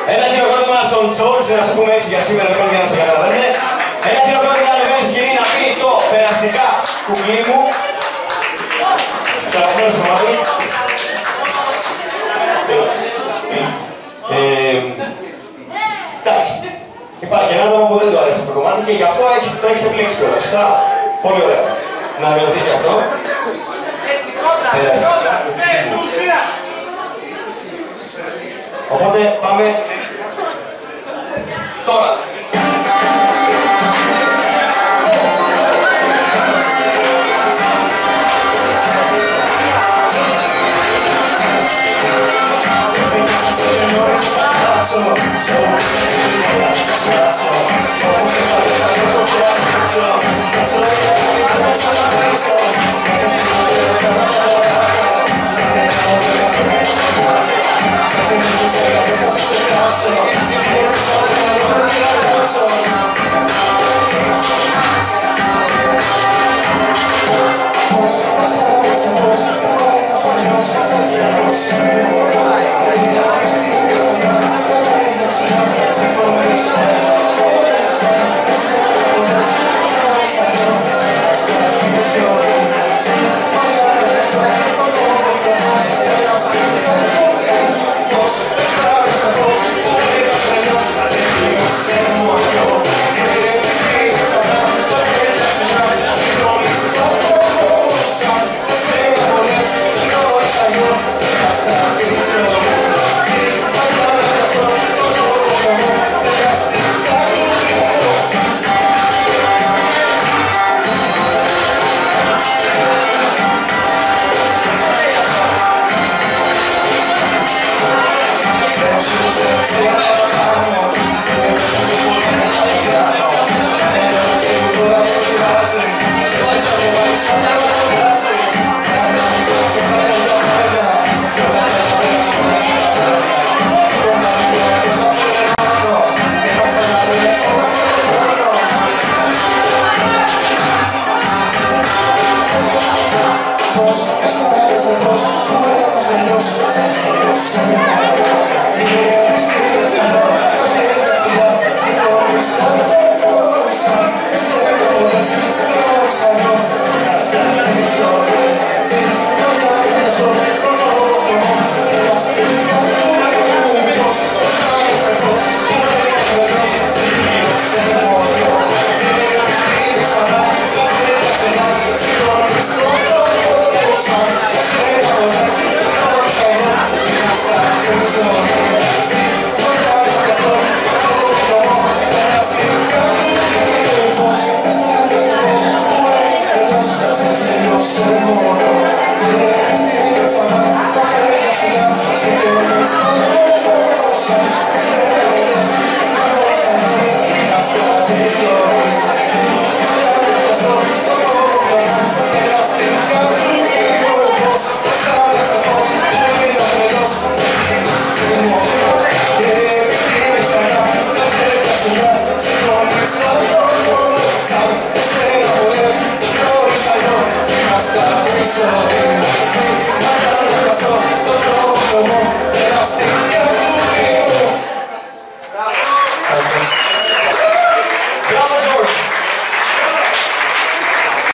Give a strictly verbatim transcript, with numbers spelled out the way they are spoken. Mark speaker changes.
Speaker 1: Ένα χειροκρότημα στον Τσόλτς, να σε πούμε έτσι για σήμερα λοιπόν για να σε καταλαβαίνετε. Ένα χειροκρότημα να ανεβαίνει στην σκηνή να πει το περαστικά κουκλί μου. Καταλαβαίνω στο μάτι. Εντάξει. Υπάρχει ένα άτομο που δεν του αρέσει αυτό το κομμάτι και γι' αυτό το έχεις επιλέξει κιόλας. Σωστά. Πολύ ωραία. Να δηλωθεί και αυτό. Οπότε πάμε τώρα. So